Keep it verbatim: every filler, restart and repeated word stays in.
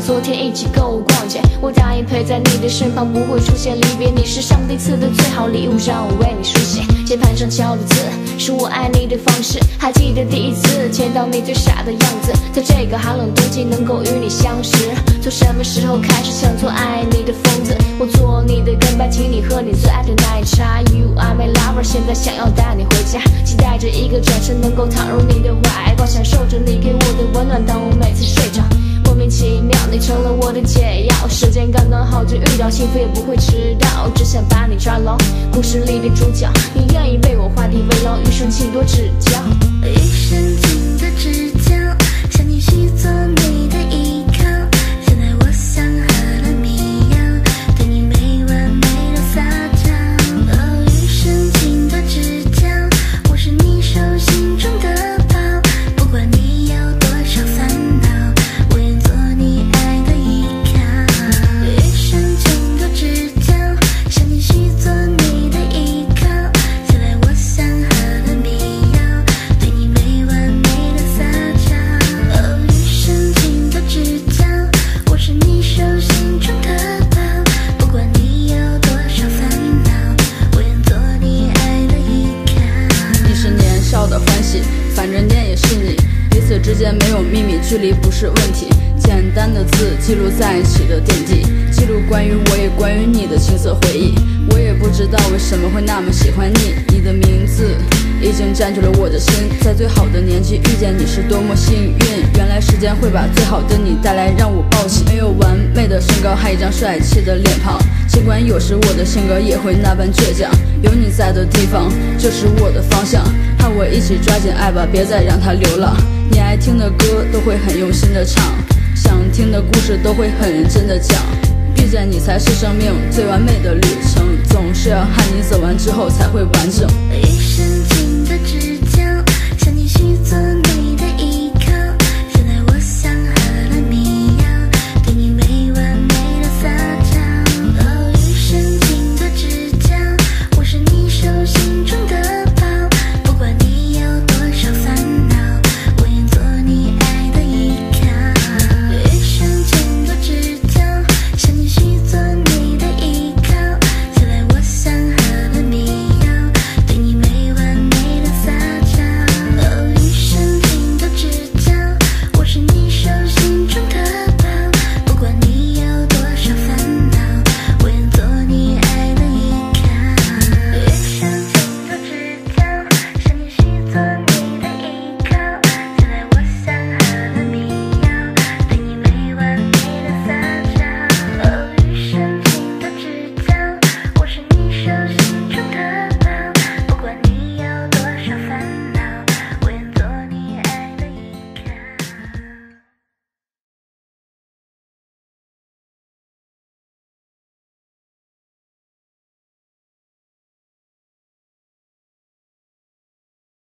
昨天一起购物逛街，我答应陪在你的身旁，不会出现离别。你是上帝赐的最好礼物，让我为你书写键盘上敲的字，是我爱你的方式。还记得第一次见到你最傻的样子，在这个寒冷冬季能够与你相识，从什么时候开始想做爱你的疯子？我做你的跟班，请你喝你最爱的奶茶。You are my lover， 现在想要带你回家，期待着一个转身能够躺入你的怀抱，享受着你给我的温暖。当我每次睡着，莫名其妙你成了我的解药，时间刚刚好就遇到，幸福也不会迟到，只想把你抓牢，故事里的主角，你愿意被我画地为牢，余生请多指教。 余生请多指教，想继续做你的依靠，现在我想喝了迷药，对你没完没了撒娇。哦，余生请多指教，我是你手心中的宝，不管你有多少烦恼，我愿做你爱的依靠。余生请多指教，想继续做你的依靠，现在我想喝了迷药，对你没完没了撒娇。哦，余生请多指教，我是你手心中的宝，不管你有多少烦恼，我愿做你爱的依靠。 你是年少的欢喜，反正念也是你，彼此之间没有秘密，距离不是问题，简单的字记录在一起的点滴，记录关于我也关于你的青涩回忆。我也不知道为什么会那么喜欢你，你的名字已经占据了我的心，在最好的年纪遇见你是多么幸运，原来时间会把最好的你带来让我抱起，没有完美的身高，还一张帅气的脸庞，尽管有时我的性格也会那般倔强，有你在的地方就是我的方向，和我一起抓紧爱吧，别再让它流浪，你爱听的歌都会很用心的唱，想听的故事都会很认真的讲，遇见你才是生命最完美的旅程，总是要和你走完之后才会完整。 余生请多指